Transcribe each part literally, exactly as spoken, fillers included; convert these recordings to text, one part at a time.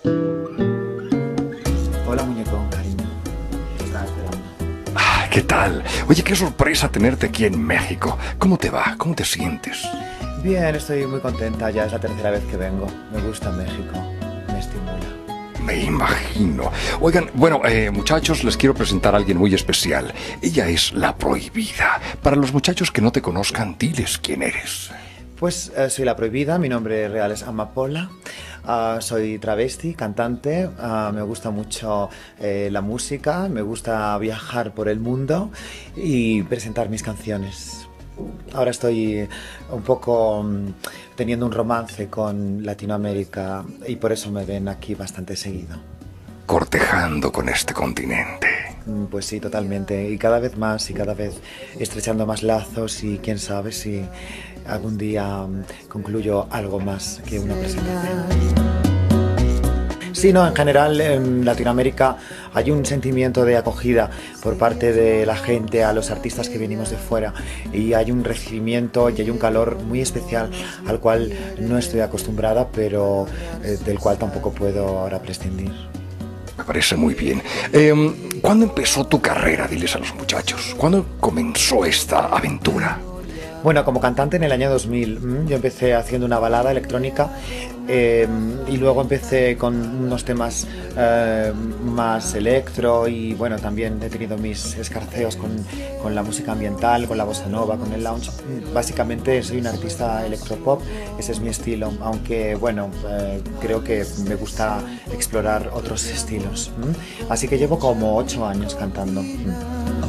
Hola, muñecón, cariño. Te estaba esperando. Ah, ¿qué tal? Oye, qué sorpresa tenerte aquí en México. ¿Cómo te va? ¿Cómo te sientes? Bien, estoy muy contenta. Ya es la tercera vez que vengo. Me gusta México. Me estimula. Me imagino. Oigan, bueno, eh, muchachos, les quiero presentar a alguien muy especial. Ella es la Prohibida. Para los muchachos que no te conozcan, diles quién eres. Pues eh, soy la Prohibida. Mi nombre real es Amapola. Ah, soy travesti, cantante. Ah, me gusta mucho eh, la música. Me gusta viajar por el mundo y presentar mis canciones. Ahora estoy un poco mm, teniendo un romance con Latinoamérica y por eso me ven aquí bastante seguido. Cortejando con este continente. Mm, Pues sí, totalmente. Y cada vez más y cada vez estrechando más lazos y quién sabe si algún día mm, concluyo algo más que una presentación. Sí, no, en general en Latinoamérica hay un sentimiento de acogida por parte de la gente a los artistas que venimos de fuera y hay un recibimiento y hay un calor muy especial al cual no estoy acostumbrada, pero eh, del cual tampoco puedo ahora prescindir. Me parece muy bien. Eh, ¿Cuándo empezó tu carrera? Diles a los muchachos. ¿Cuándo comenzó esta aventura? Bueno, como cantante en el año dos mil, mm, yo empecé haciendo una balada electrónica eh, y luego empecé con unos temas eh, más electro y bueno, también he tenido mis escarceos con, con la música ambiental, con la bossa nova, con el lounge. Básicamente soy un artista electropop, ese es mi estilo, aunque bueno, eh, creo que me gusta explorar otros estilos. Mm. Así que llevo como ocho años cantando. Mm.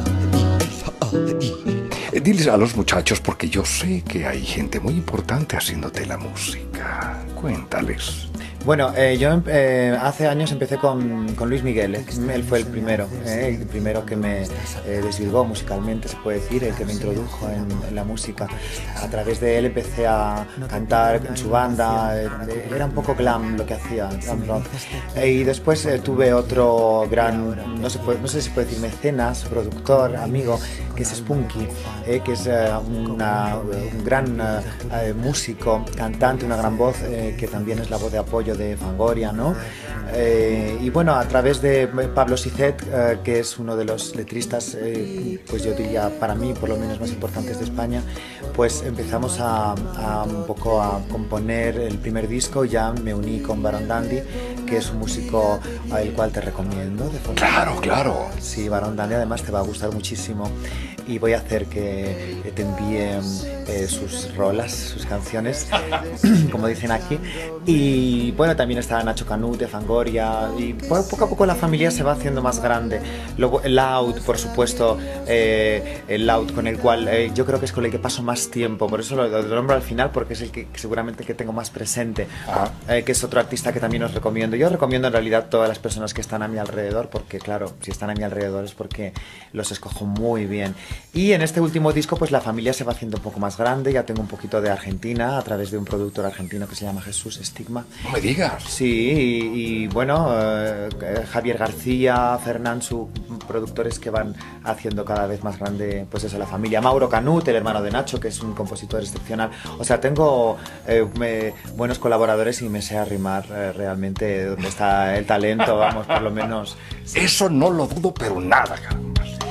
Eh, Diles a los muchachos porque yo sé que hay gente muy importante haciéndote la música. Cuéntales. Bueno, eh, yo eh, hace años empecé con, con Luis Miguel, eh. Él fue el primero, eh, el primero que me eh, desvirgó musicalmente, se puede decir, el que me introdujo en, en la música. A través de él empecé a cantar en su banda, eh, era un poco glam lo que hacía, glam rock. Eh, y después eh, tuve otro gran, no, se puede, no sé si se puede decir mecenas, productor, amigo, que es Spunky, eh, que es eh, una, un gran eh, músico, cantante, una gran voz, eh, que también es la voz de apoyo de Fangoria, ¿no? Eh, y bueno, a través de Pablo Sicet, eh, que es uno de los letristas, eh, pues yo diría para mí por lo menos más importantes de España, pues empezamos a, a un poco a componer el primer disco. Ya me uní con Baron Dandy, que es un músico al cual te recomiendo. De forma Claro, claro. Sí, Baron Dandy además te va a gustar muchísimo y voy a hacer que te envíe eh, sus rolas, sus canciones, como dicen aquí. Y bueno, también está Nacho Canut de Fangoria y poco a poco la familia se va haciendo más grande. Luego el Loud, por supuesto, eh, el Loud con el cual eh, yo creo que es con el que paso más tiempo, por eso lo, lo nombro al final porque es el que seguramente que tengo más presente, Ah. eh, que es otro artista que también os recomiendo. Yo recomiendo en realidad todas las personas que están a mi alrededor porque claro, si están a mi alrededor es porque los escojo muy bien. Y en este último disco pues la familia se va haciendo un poco más grande, ya tengo un poquito de Argentina a través de un productor argentino que se llama Jesús Estigma. No me digas. Sí, y, y bueno, eh, Javier García, Fernán, su productores que van haciendo cada vez más grande pues eso, la familia. Mauro Canut, el hermano de Nacho, que es un compositor excepcional. O sea, tengo eh, me, buenos colaboradores y me sé arrimar eh, realmente donde está el talento, vamos, por lo menos. Sí. Eso no lo dudo, pero nada, caramba.